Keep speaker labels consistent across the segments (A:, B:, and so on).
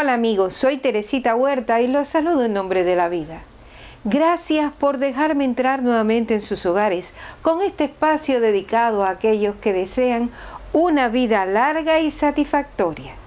A: Hola amigos, soy Teresita Huerta y los saludo en nombre de la vida. Gracias por dejarme entrar nuevamente en sus hogares con este espacio dedicado a aquellos que desean una vida larga y satisfactoria.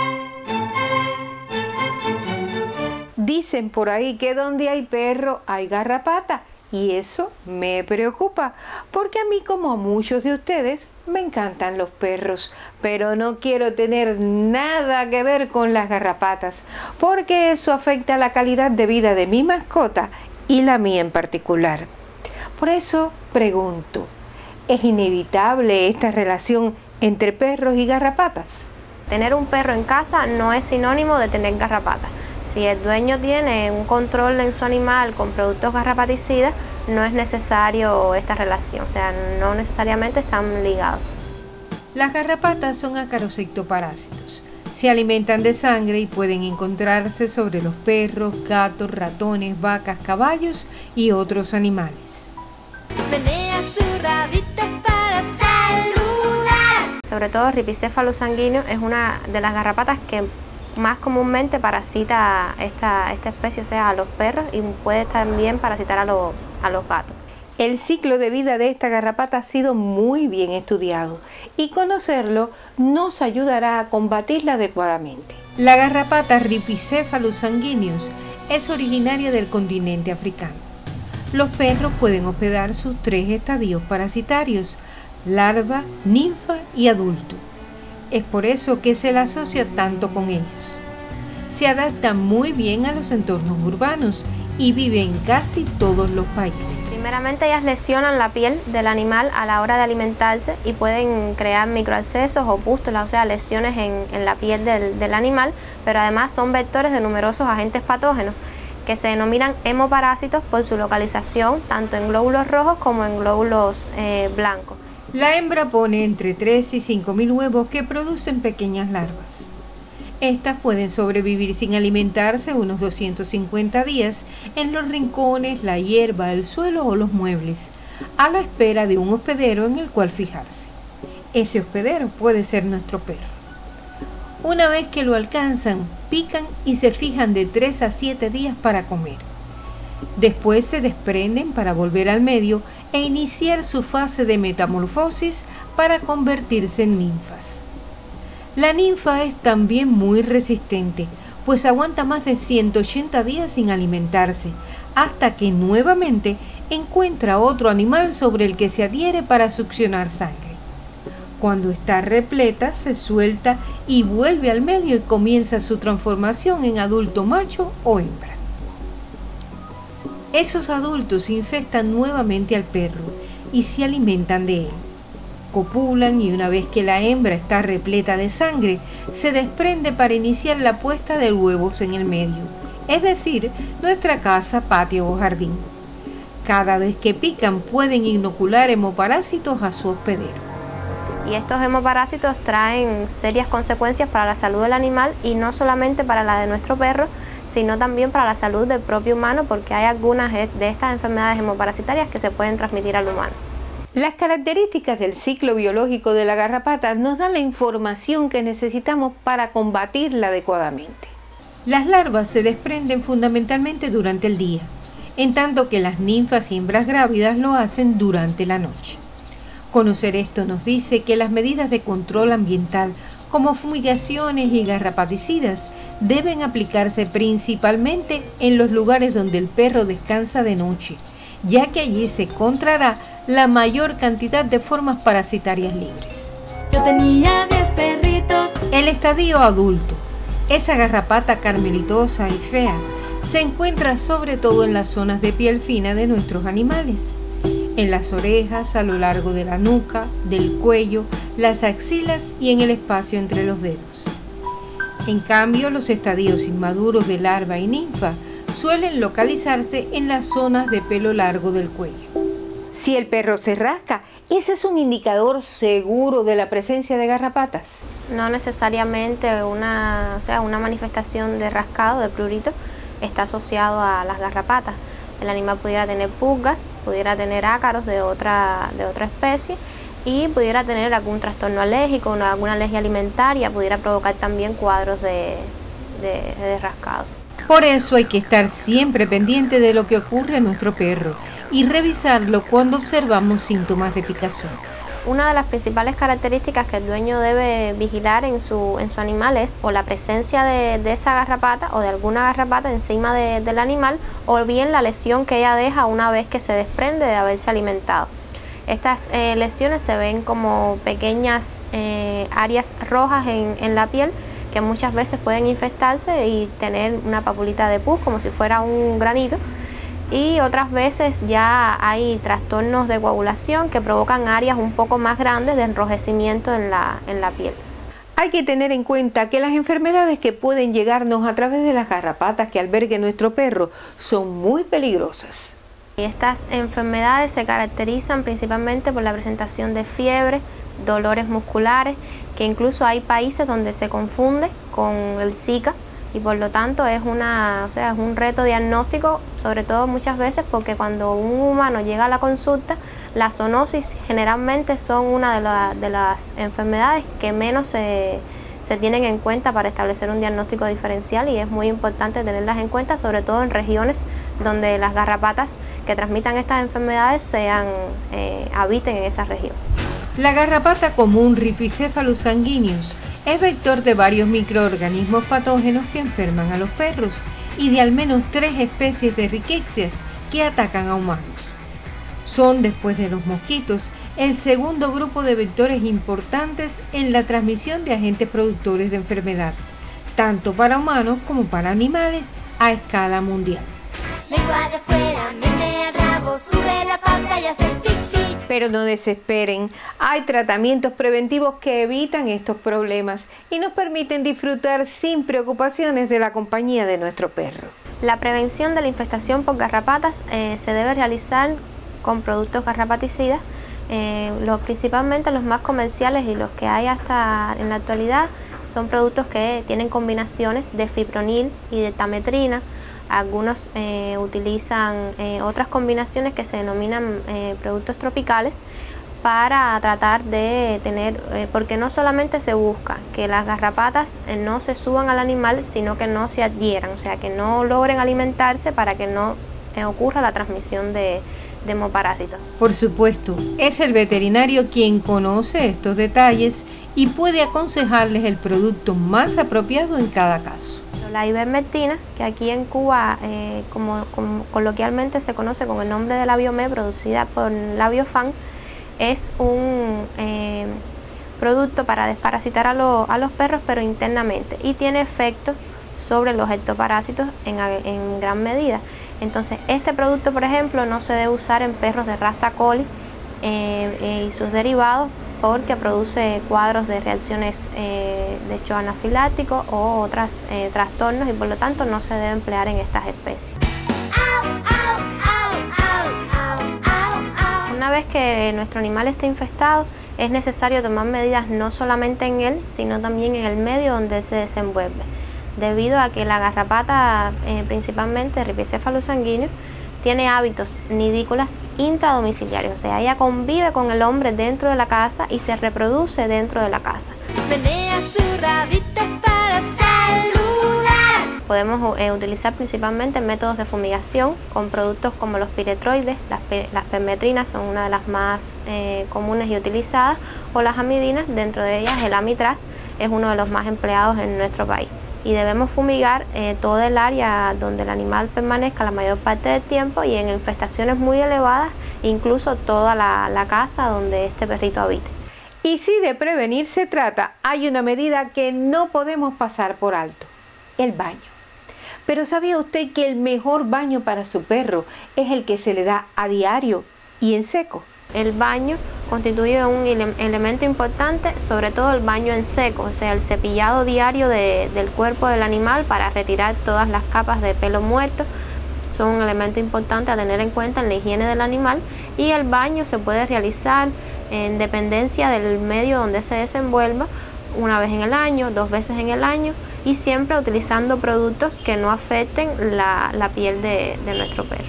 A: Dicen por ahí que donde hay perro hay garrapata. Y eso me preocupa, porque a mí, como a muchos de ustedes, me encantan los perros, pero no quiero tener nada que ver con las garrapatas, porque eso afecta la calidad de vida de mi mascota y la mía en particular. Por eso pregunto, ¿es inevitable esta relación entre perros y garrapatas?
B: Tener un perro en casa no es sinónimo de tener garrapatas. Si el dueño tiene un control en su animal con productos garrapaticidas, no es necesario esta relación, o sea, no necesariamente están ligados.
A: Las garrapatas son ácaros ectoparásitos. Se alimentan de sangre y pueden encontrarse sobre los perros, gatos, ratones, vacas, caballos y otros animales.
C: Menea su rabito para saludar.
B: Sobre todo el Rhipicephalus sanguineus es una de las garrapatas que más comúnmente parasita esta especie, o sea, a los perros, y puede también parasitar a los gatos.
A: El ciclo de vida de esta garrapata ha sido muy bien estudiado y conocerlo nos ayudará a combatirla adecuadamente. La garrapata Rhipicephalus sanguineus es originaria del continente africano. Los perros pueden hospedar sus 3 estadios parasitarios: larva, ninfa y adulto. Es por eso que se la asocia tanto con ellos. Se adapta muy bien a los entornos urbanos y vive en casi todos los países.
B: Primeramente, ellas lesionan la piel del animal a la hora de alimentarse y pueden crear microabscesos o pústulas, o sea, lesiones en la piel del animal, pero además son vectores de numerosos agentes patógenos que se denominan hemoparásitos por su localización tanto en glóbulos rojos como en glóbulos blancos.
A: La hembra pone entre 3 y 5.000 huevos que producen pequeñas larvas. Estas pueden sobrevivir sin alimentarse unos 250 días en los rincones, la hierba, el suelo o los muebles, a la espera de un hospedero en el cual fijarse. Ese hospedero puede ser nuestro perro. Una vez que lo alcanzan, pican y se fijan de 3 a 7 días para comer. Después se desprenden para volver al medio e iniciar su fase de metamorfosis para convertirse en ninfas. La ninfa es también muy resistente, pues aguanta más de 180 días sin alimentarse, hasta que nuevamente encuentra otro animal sobre el que se adhiere para succionar sangre. Cuando está repleta, se suelta y vuelve al medio y comienza su transformación en adulto macho o hembra. Esos adultos infestan nuevamente al perro y se alimentan de él. Copulan y una vez que la hembra está repleta de sangre, se desprende para iniciar la puesta de huevos en el medio, es decir, nuestra casa, patio o jardín. Cada vez que pican pueden inocular hemoparásitos a su hospedero.
B: Y estos hemoparásitos traen serias consecuencias para la salud del animal y no solamente para la de nuestro perro, sino también para la salud del propio humano, porque hay algunas de estas enfermedades hemoparasitarias que se pueden transmitir al humano.
A: Las características del ciclo biológico de la garrapata nos dan la información que necesitamos para combatirla adecuadamente. Las larvas se desprenden fundamentalmente durante el día, en tanto que las ninfas y hembras grávidas lo hacen durante la noche. Conocer esto nos dice que las medidas de control ambiental, como fumigaciones y garrapaticidas, deben aplicarse principalmente en los lugares donde el perro descansa de noche, ya que allí se encontrará la mayor cantidad de formas parasitarias libres.
C: Yo tenía 10 perritos.
A: El estadio adulto, esa garrapata carmelitosa y fea, se encuentra sobre todo en las zonas de piel fina de nuestros animales, en las orejas, a lo largo de la nuca, del cuello, las axilas y en el espacio entre los dedos. En cambio, los estadios inmaduros de larva y ninfa suelen localizarse en las zonas de pelo largo del cuello. Si el perro se rasca, ¿ese es un indicador seguro de la presencia de garrapatas?
B: No necesariamente una manifestación de rascado, de prurito, está asociado a las garrapatas. El animal pudiera tener pulgas, pudiera tener ácaros de otra especie y pudiera tener algún trastorno alérgico, alguna alergia alimentaria, pudiera provocar también cuadros de de rascado.
A: Por eso hay que estar siempre pendiente de lo que ocurre a nuestro perro y revisarlo cuando observamos síntomas de picazón.
B: Una de las principales características que el dueño debe vigilar en su animal es o la presencia de esa garrapata o de alguna garrapata encima del animal, o bien la lesión que ella deja una vez que se desprende de haberse alimentado. Estas lesiones se ven como pequeñas áreas rojas en la piel que muchas veces pueden infestarse y tener una papulita de pus como si fuera un granito. Y otras veces ya hay trastornos de coagulación que provocan áreas un poco más grandes de enrojecimiento en la piel.
A: Hay que tener en cuenta que las enfermedades que pueden llegarnos a través de las garrapatas que albergue nuestro perro son muy peligrosas.
B: Estas enfermedades se caracterizan principalmente por la presentación de fiebre, dolores musculares, que incluso hay países donde se confunde con el Zika, y por lo tanto es un reto diagnóstico, sobre todo muchas veces porque cuando un humano llega a la consulta, la zoonosis generalmente son una de las enfermedades que menos se tienen en cuenta para establecer un diagnóstico diferencial, y es muy importante tenerlas en cuenta, sobre todo en regiones donde las garrapatas que transmitan estas enfermedades habiten en esa región.
A: La garrapata común Rhipicephalus sanguineus es vector de varios microorganismos patógenos que enferman a los perros y de al menos 3 especies de riquecias que atacan a humanos. Son, después de los mosquitos, el segundo grupo de vectores importantes en la transmisión de agentes productores de enfermedad, tanto para humanos como para animales a escala mundial.
C: Lengua de afuera, menea el rabo, sube la pata y hace pipí.
A: Pero no desesperen, hay tratamientos preventivos que evitan estos problemas y nos permiten disfrutar sin preocupaciones de la compañía de nuestro perro.
B: La prevención de la infestación por garrapatas se debe realizar con productos garrapaticidas, principalmente los más comerciales y los que hay hasta en la actualidad son productos que tienen combinaciones de fipronil y de tametrina. Algunos utilizan otras combinaciones que se denominan productos tropicales para tratar de tener, porque no solamente se busca que las garrapatas no se suban al animal, sino que no se adhieran, o sea, que no logren alimentarse para que no ocurra la transmisión de hemoparásitos.
A: Por supuesto, es el veterinario quien conoce estos detalles y puede aconsejarles el producto más apropiado en cada caso.
B: La ivermectina, que aquí en Cuba como coloquialmente se conoce con el nombre de la Biomé, producida por Labiofan, es un producto para desparasitar a los perros, pero internamente, y tiene efecto sobre los ectoparásitos en gran medida. Entonces, este producto, por ejemplo, no se debe usar en perros de raza Collie y sus derivados, porque produce cuadros de reacciones de hecho anafilácticos o otros trastornos, y por lo tanto no se debe emplear en estas especies. Una vez que nuestro animal esté infestado, es necesario tomar medidas no solamente en él, sino también en el medio donde se desenvuelve, debido a que la garrapata, principalmente Rhipicephalus sanguineus, tiene hábitos nidícolas intradomiciliarios, o sea, ella convive con el hombre dentro de la casa y se reproduce dentro de la casa.
C: Menea su rabito para saludar.
B: Podemos utilizar principalmente métodos de fumigación con productos como los piretroides, las permetrinas son una de las más comunes y utilizadas, o las amidinas, dentro de ellas el amitraz es uno de los más empleados en nuestro país. Y debemos fumigar todo el área donde el animal permanezca la mayor parte del tiempo, y en infestaciones muy elevadas, incluso toda la casa donde este perrito habite.
A: Y si de prevenir se trata, hay una medida que no podemos pasar por alto: el baño. Pero ¿sabía usted que el mejor baño para su perro es el que se le da a diario y en seco?
B: El baño constituye un elemento importante, sobre todo el baño en seco, o sea, el cepillado diario del cuerpo del animal para retirar todas las capas de pelo muerto. Son un elemento importante a tener en cuenta en la higiene del animal, y el baño se puede realizar en dependencia del medio donde se desenvuelva, una vez en el año, 2 veces en el año, y siempre utilizando productos que no afecten la piel de nuestro perro.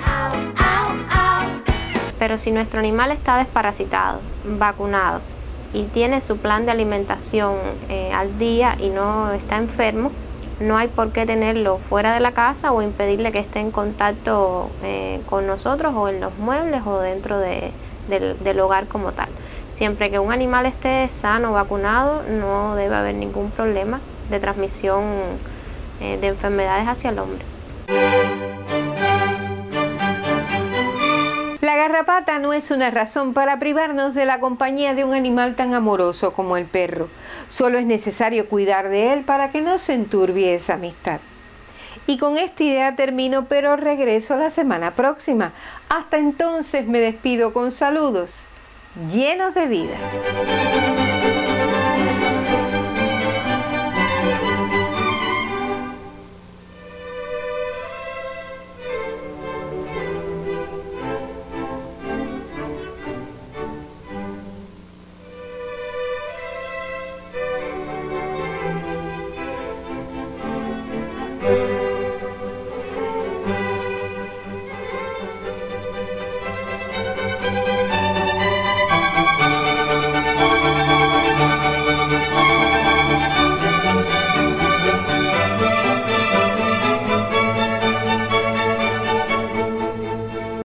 B: Pero si nuestro animal está desparasitado, vacunado y tiene su plan de alimentación al día y no está enfermo, no hay por qué tenerlo fuera de la casa o impedirle que esté en contacto con nosotros o en los muebles o dentro del hogar como tal. Siempre que un animal esté sano, vacunado, no debe haber ningún problema de transmisión de enfermedades hacia el hombre.
A: La garrapata no es una razón para privarnos de la compañía de un animal tan amoroso como el perro. Solo es necesario cuidar de él para que no se enturbie esa amistad. Y con esta idea termino, pero regreso la semana próxima. Hasta entonces me despido con saludos llenos de vida.